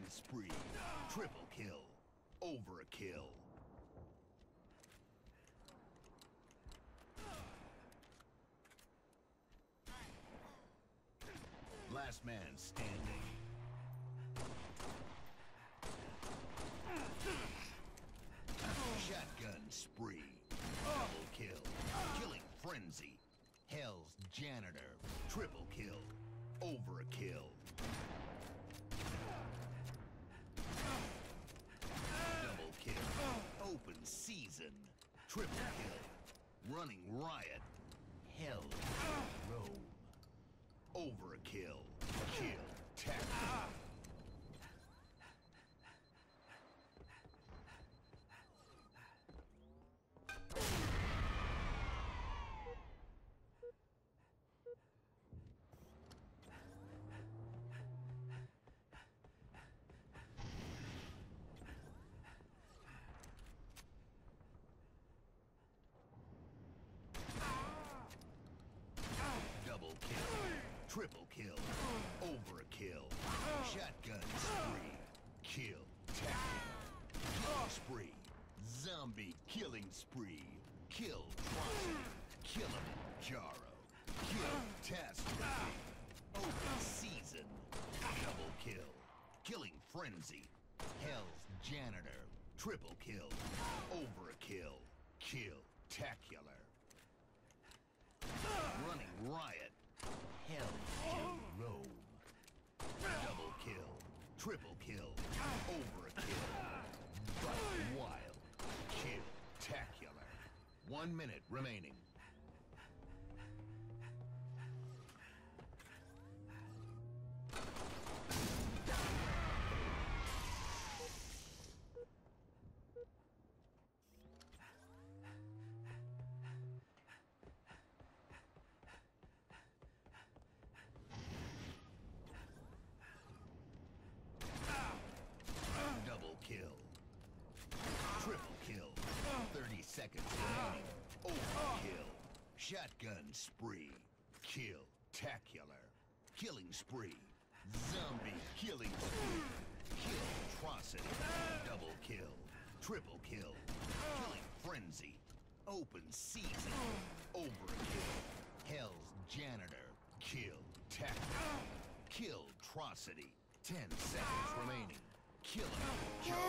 spree. Triple kill. Overkill. Last man standing. Shotgun spree. Double kill. Killing frenzy. Hell's janitor. Triple kill. Overkill. Double kill. Open season. Triple kill. Running riot. Hell's Rome. Overkill. Kill. Tactic. Double kill. Triple kill. Overkill. Shotgun spree. Kill. Tactic. Kill spree. Zombie killing spree. Kill Trosity. Kilimanjaro. Kill Catastrophe. Open season. Double kill. Killing frenzy. Hell's janitor. Triple kill. Overkill. Kill Tacular. Running riot. Hell Rome. Double kill. Triple kill. Overkill. Buck wild. Kill Tacular. 1 minute remaining. Double kill. Triple kill. 30 seconds remaining. Overkill. Shotgun spree. Kill Tacular. Killing spree. Zombie killing spree. Kill Trosity. Double kill. Triple kill. Killing frenzy. Open season. Overkill. Hell's janitor. Kill Tacular. Kill Trosity. 10 seconds remaining. Kill him.